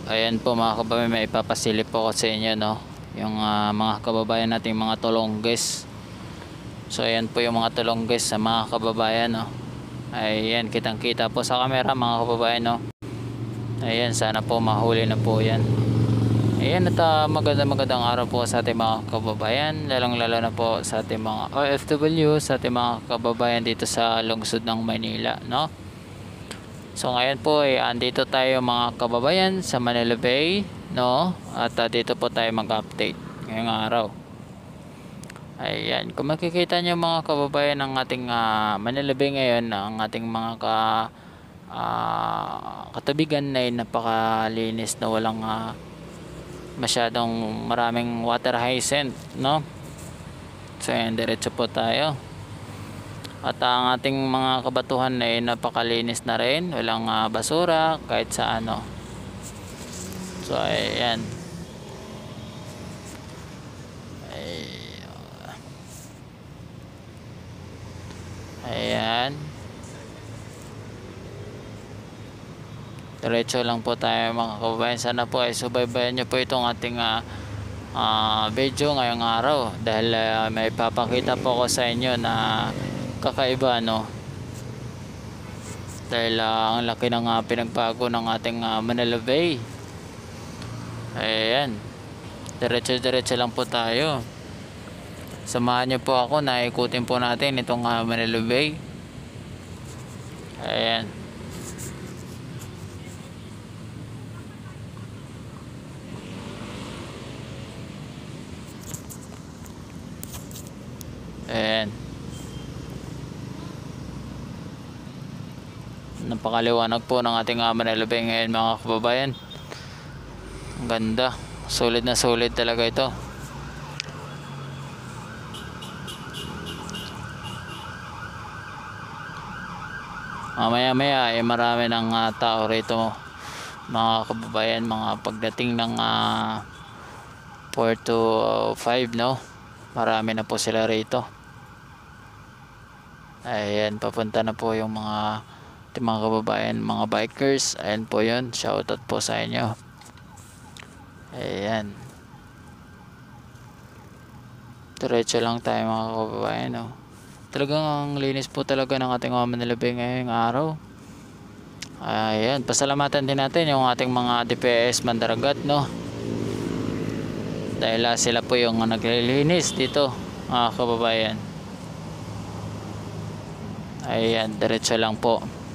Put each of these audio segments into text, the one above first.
Ayan po mga kababayan, may ipapasilip po ko sa inyo, no, yung mga kababayan nating mga tulongges. So ayan po yung mga tulongges sa mga kababayan, no. Ayan, kitang kita po sa camera mga kababayan, no. Ayan, sana po mahuli na po yan. Ayan, at magandang araw po sa ating mga kababayan, lalong lalo na po sa ating mga OFW, sa ating mga kababayan dito sa lungsod ng Maynila, no. So ngayon po ay andito tayo mga kababayan sa Manila Bay, no? At dito po tayo mag-update ngayong araw. Ayan, kung makikita nyo mga kababayan ng ating Manila Bay ngayon, ang ating mga katubigan ay napakalinis na walang masyadong maraming water hyacinth, no? So ayan, diretso po tayo. At ang ating mga kabatuhan ay napakalinis na rin, walang basura kahit sa ano. So ayan. Ayan. Diretso lang po tayo mga kababayan. Sana po ay subaybayan nyo po itong ating video ngayong araw, dahil may papakita po ko sa inyo na kakaiba, no, dahil ang laki ng pinagbago ng ating Manila Bay. Ayan, diretso lang po tayo. Samahan nyo po ako na ikutin po natin itong Manila Bay. Ayan. Ayan, napakaliwanag po ng ating Manila Bay ngayon mga kababayan. Ang ganda, solid na solid talaga ito. Maya ay marami ng tao rito mga kababayan, mga pagdating ng 4 to 5, no, marami na po sila rito. Ayan, papunta na po yung mga kababayan, mga bikers. Ayan po yun, shoutout po sa inyo. Ayan, diretso lang tayo mga kababayan, no. Talagang ang linis po talaga ng ating Manila Bay ngayong araw. Ayan, pasalamatan din natin yung ating mga DPS Mandaragat, no, dahil sila po yung naglilinis dito mga kababayan. Ayan, diretso lang po.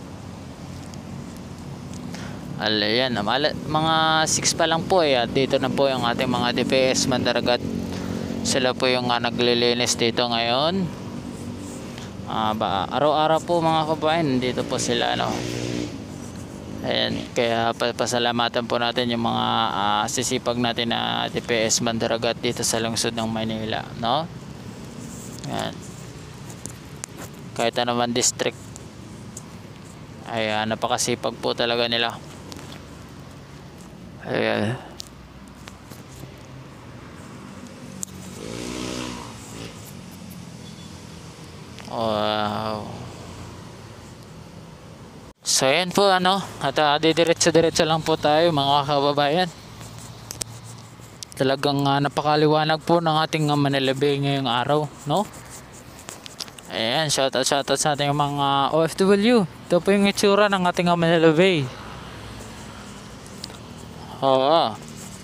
Ayan, mga 6 pa lang po at dito na po yung ating mga DPS Mandaragat. Sila po yung naglilinis dito ngayon. Araw-araw po mga kababayan, dito po sila, no. Ayan, kaya pasalamatan po natin yung mga sisipag natin na DPS Mandaragat dito sa lungsod ng Maynila, no. Ayan, kahit naman district, ay napakasipag po talaga nila. Ayan. Wow. So ayan po, ano, at didiretso lang po tayo mga kababayan. Talagang napakaliwanag po ng ating Manila Bay ngayong araw, no. Ayan, shoutout sa ating mga OFW. Ito po yung itsura ng ating Manila Bay. Oo.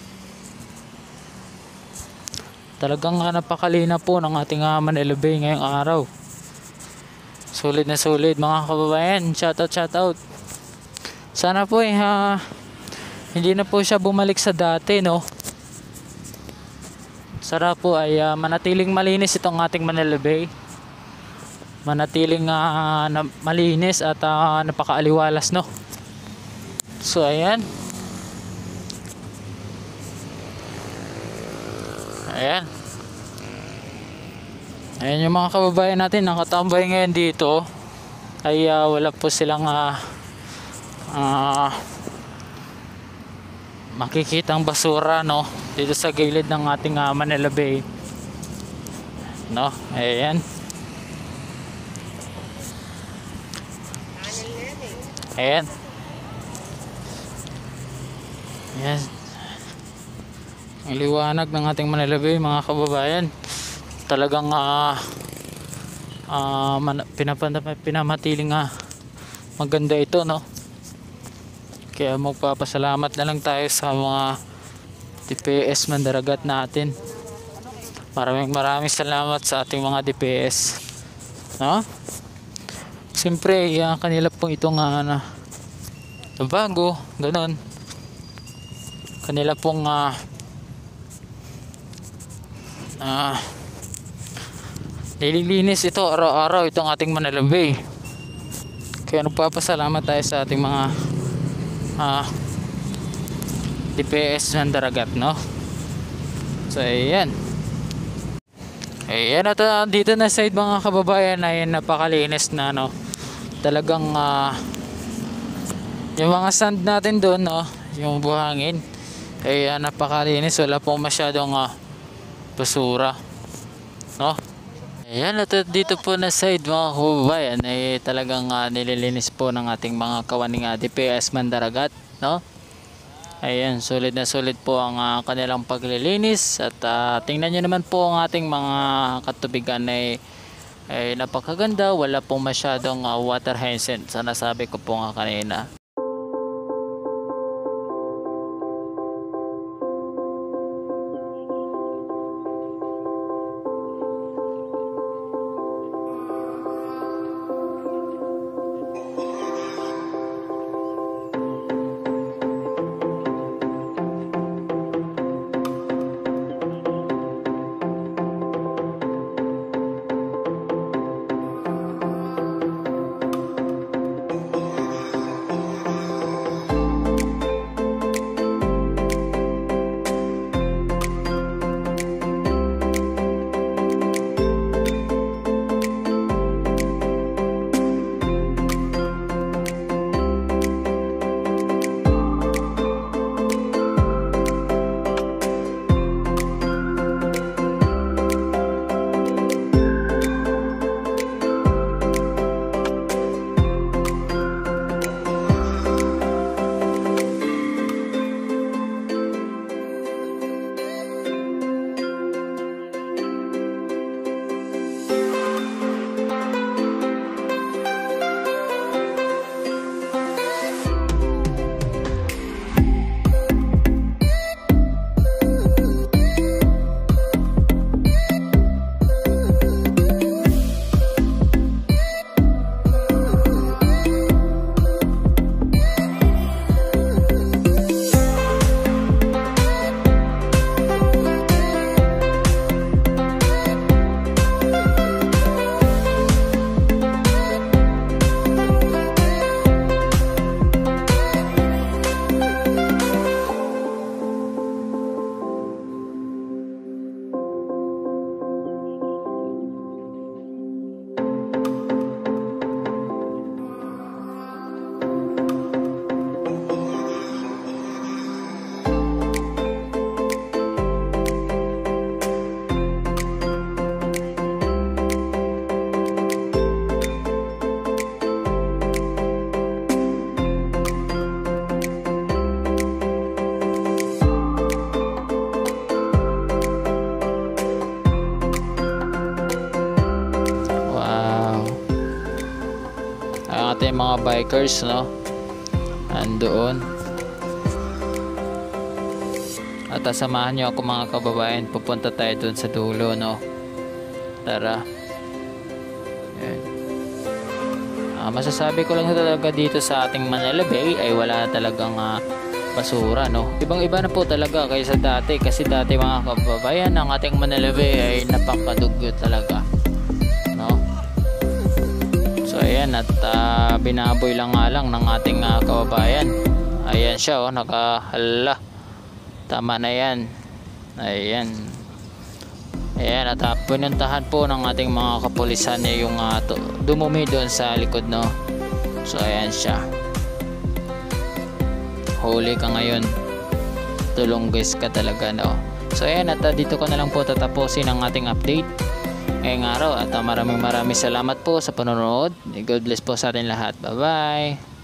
Talagang napakalina po ng ating Manila Bay ngayong araw. Solid na solid mga kababayan. Shoutout. Sana po hindi na po siya bumalik sa dati, no. Sana po ay manatiling malinis itong ating Manila Bay. Manatiling malinis at napakaaliwalas, no. So ayan. Ayan yung mga kababayan natin nakatambay ngayon dito, ay wala po silang makikitang basura, no, dito sa gilid ng ating Manila Bay, no. Ayan. Ayan. Ayan. Ang liwanag ng ating Manila Bay, mga kababayan. Talagang pinamatiling maganda ito, no? Kaya magpapasalamat na lang tayo sa mga DPS Mandaragat natin. Maraming salamat sa ating mga DPS, no? Siyempre kanila pong itong bago, ganon. Kanila pong nililinis ito araw-araw itong ating Manila Bay. Kaya nagpapasalamat tayo sa ating mga DPS ng Daragat, no? So ayan at dito na side, mga kababayan, ay napakalinis na, no? Talagang yung mga sand natin doon, no, yung buhangin ay napakalinis, wala pong masyadong basura, no? Ayan, at dito po na side, mga kababayan, ay talagang nililinis po ng ating mga kawaning DPS Mandaragat, no? Ayan, sulit na sulit po ang kanilang paglilinis. At tingnan nyo naman po ang ating mga katubigan ay napakaganda. Wala pong masyadong water hyacinth, sa nasabi ko po nga kanina. Ating mga bikers, no, andoon. At samahan nyo ako, mga kababayan, pupunta tayo dun sa dulo, no. Tara. Ayan. Masasabi ko lang talaga dito sa ating Manila Bay ay wala talagang basura, no. Ibang iba na po talaga kaysa dati, kasi dati, mga kababayan, ang ating Manila Bay ay napakadugyo talaga, no. So ayan, at binaboy lang nga lang ng ating kababayan. Ayan siya, oh, nakahala. Tama na yan. Ayan. Ayan, at pinuntahan po ng ating mga kapulisan niya yung dumumi doon sa likod, no. So ayan siya. Huli ka ngayon. Tulunggis ka talaga, no. So ayan, at dito ko na lang po tatapusin ang ating update ngayong araw, at maraming salamat po sa panonood. God bless po sa atin lahat. Bye bye.